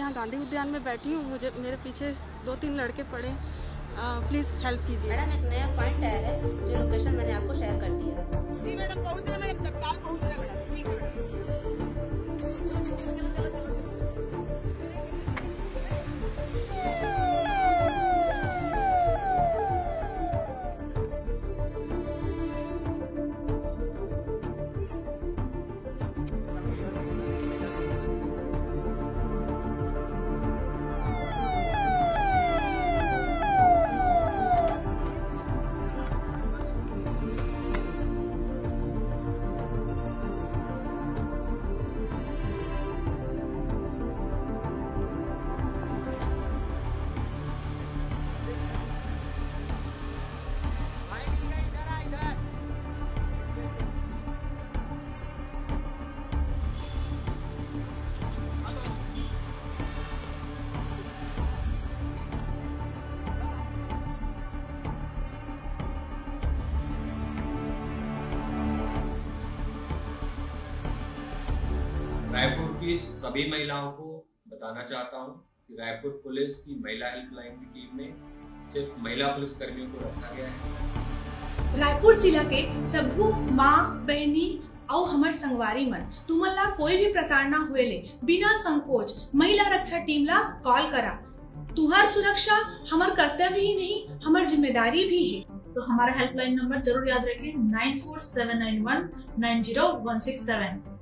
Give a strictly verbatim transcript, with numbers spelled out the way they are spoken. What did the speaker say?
यहाँ गांधी उद्यान में बैठी हूँ, मुझे मेरे पीछे दो तीन लड़के पड़े, प्लीज़ हेल्प कीजिए। मैडम एक नया पॉइंट आया है, जो लोकेशन मैंने आपको शेयर कर दिया है। जी मैडम, पहुँच रहे मैडम, तत्काल पहुँच रहे मैडम, ठीक है। रायपुर की सभी महिलाओं को बताना चाहता हूं कि रायपुर पुलिस की महिला हेल्पलाइन की टीम में सिर्फ महिला पुलिस कर्मियों को रखा गया है। रायपुर जिला के सभु माँ बहनी और हमार संगवारी मन तुमला कोई भी प्रकार ना हुएले बिना संकोच महिला रक्षा टीम ला कॉल करा। तुहार सुरक्षा हमार कर्तव्य ही नहीं, हमार जिम्मेदारी भी है। तो हमारा हेल्पलाइन नंबर जरूर याद रखें, nine four seven nine one nine zero one six seven.